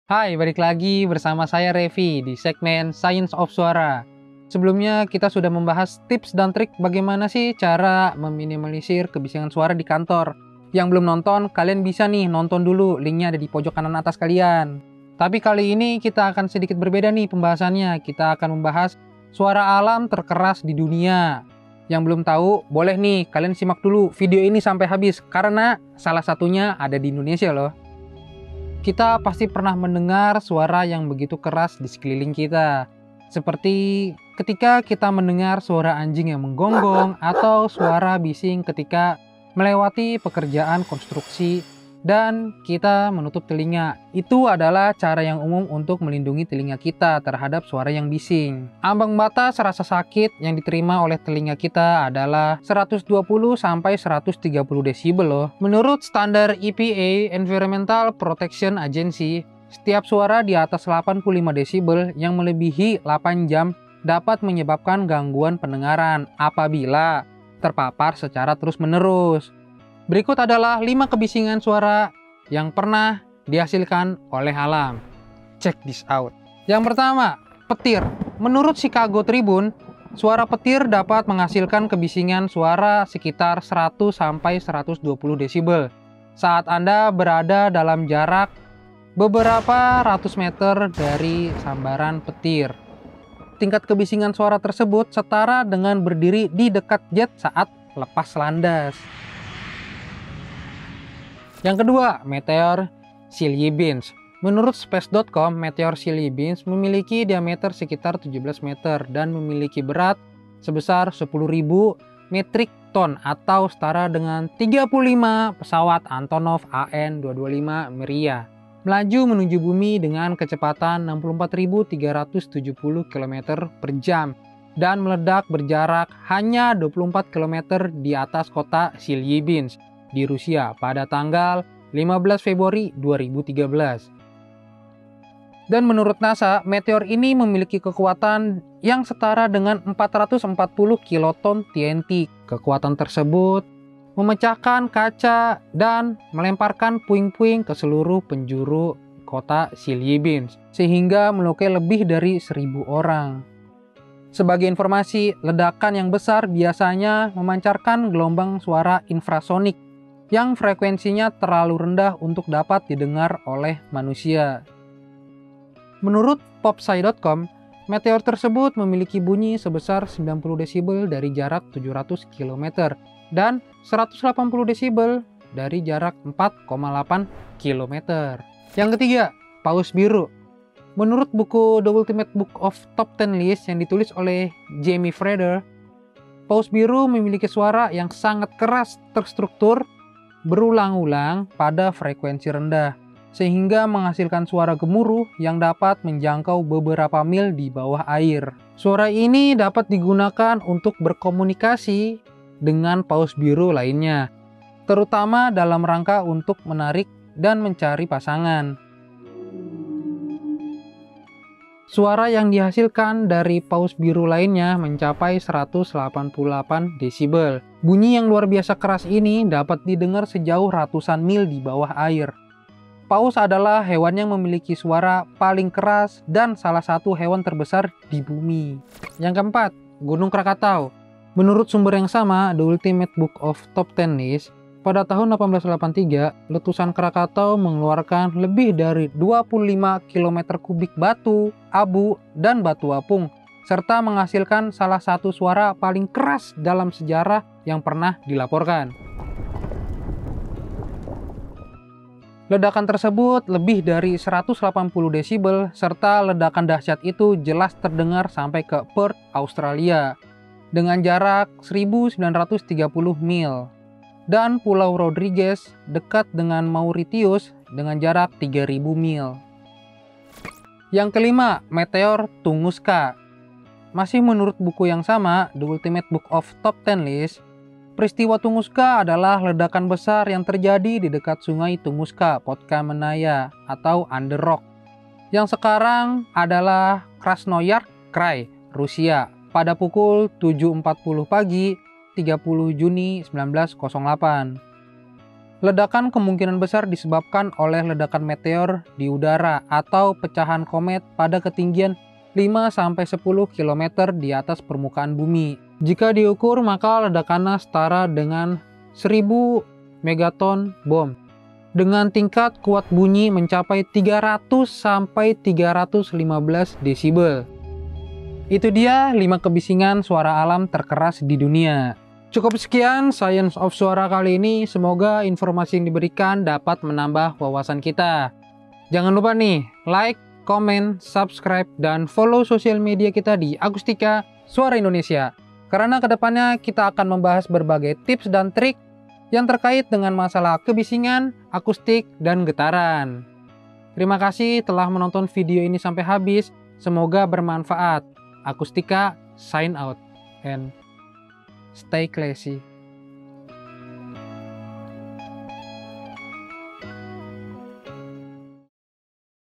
Hai, balik lagi bersama saya Revi di segmen Science of Suara. Sebelumnya kita sudah membahas tips dan trik bagaimana sih cara meminimalisir kebisingan suara di kantor. Yang belum nonton, kalian bisa nih nonton dulu, linknya ada di pojok kanan atas kalian. Tapi kali ini kita akan sedikit berbeda nih pembahasannya. Kita akan membahas suara alam terkeras di dunia. Yang belum tahu, boleh nih kalian simak dulu video ini sampai habis karena salah satunya ada di Indonesia loh. Kita pasti pernah mendengar suara yang begitu keras di sekeliling kita. Seperti ketika kita mendengar suara anjing yang menggonggong atau suara bising ketika melewati pekerjaan konstruksi dan kita menutup telinga. Itu adalah cara yang umum untuk melindungi telinga kita terhadap suara yang bising. Ambang batas rasa sakit yang diterima oleh telinga kita adalah 120 sampai 130 desibel loh. Menurut standar EPA Environmental Protection Agency, setiap suara di atas 85 desibel yang melebihi 8 jam dapat menyebabkan gangguan pendengaran apabila terpapar secara terus-menerus. Berikut adalah 5 kebisingan suara yang pernah dihasilkan oleh alam. Check this out. Yang pertama, petir. Menurut Chicago Tribune, suara petir dapat menghasilkan kebisingan suara sekitar 100 sampai 120 desibel saat Anda berada dalam jarak beberapa ratus meter dari sambaran petir. Tingkat kebisingan suara tersebut setara dengan berdiri di dekat jet saat lepas landas. Yang kedua, meteor Chelyabinsk. Menurut space.com, meteor Chelyabinsk memiliki diameter sekitar 17 meter dan memiliki berat sebesar 10.000 metrik ton atau setara dengan 35 pesawat Antonov AN-225 Mriya. Melaju menuju bumi dengan kecepatan 64.370 km per jam dan meledak berjarak hanya 24 km di atas kota Chelyabinsk di Rusia pada tanggal 15 Februari 2013. Dan menurut NASA, meteor ini memiliki kekuatan yang setara dengan 440 kiloton TNT. Kekuatan tersebut memecahkan kaca dan melemparkan puing-puing ke seluruh penjuru kota Chelyabinsk sehingga melukai lebih dari 1.000 orang. Sebagai informasi, ledakan yang besar biasanya memancarkan gelombang suara infrasonik yang frekuensinya terlalu rendah untuk dapat didengar oleh manusia. Menurut popsci.com, meteor tersebut memiliki bunyi sebesar 90 desibel dari jarak 700 km dan 180 desibel dari jarak 4,8 km. Yang ketiga, paus biru. Menurut buku The Ultimate Book of Top 10 List yang ditulis oleh Jamie Fraser, paus biru memiliki suara yang sangat keras terstruktur berulang-ulang pada frekuensi rendah, sehingga menghasilkan suara gemuruh yang dapat menjangkau beberapa mil di bawah air. Suara ini dapat digunakan untuk berkomunikasi dengan paus biru lainnya, terutama dalam rangka untuk menarik dan mencari pasangan. Suara yang dihasilkan dari paus biru lainnya mencapai 188 desibel. Bunyi yang luar biasa keras ini dapat didengar sejauh ratusan mil di bawah air. Paus adalah hewan yang memiliki suara paling keras dan salah satu hewan terbesar di bumi. Yang keempat, Gunung Krakatau. Menurut sumber yang sama, The Ultimate Book of Top 10 List, pada tahun 1883, letusan Krakatau mengeluarkan lebih dari 25 km kubik batu, abu, dan batu apung, serta menghasilkan salah satu suara paling keras dalam sejarah yang pernah dilaporkan. Ledakan tersebut lebih dari 180 desibel, serta ledakan dahsyat itu jelas terdengar sampai ke Perth, Australia, dengan jarak 1930 mil. Dan Pulau Rodrigues dekat dengan Mauritius dengan jarak 3.000 mil. Yang kelima, meteor Tunguska. Masih menurut buku yang sama, The Ultimate Book of Top 10 List, peristiwa Tunguska adalah ledakan besar yang terjadi di dekat sungai Tunguska, Podkamennaya atau Under Rock, yang sekarang adalah Krasnoyarsk Krai, Rusia, pada pukul 7.40 pagi 30 Juni 1908. Ledakan kemungkinan besar disebabkan oleh ledakan meteor di udara atau pecahan komet pada ketinggian 5-10 km di atas permukaan bumi. Jika diukur, maka ledakannya setara dengan 1000 megaton bom dengan tingkat kuat bunyi mencapai 300-315 desibel. Itu dia 5 kebisingan suara alam terkeras di dunia. Cukup sekian Science of Suara kali ini. Semoga informasi yang diberikan dapat menambah wawasan kita. Jangan lupa nih, like, komen, subscribe, dan follow sosial media kita di Akustika Suara Indonesia. Karena kedepannya kita akan membahas berbagai tips dan trik yang terkait dengan masalah kebisingan, akustik, dan getaran. Terima kasih telah menonton video ini sampai habis. Semoga bermanfaat. Akustika sign out and stay classy.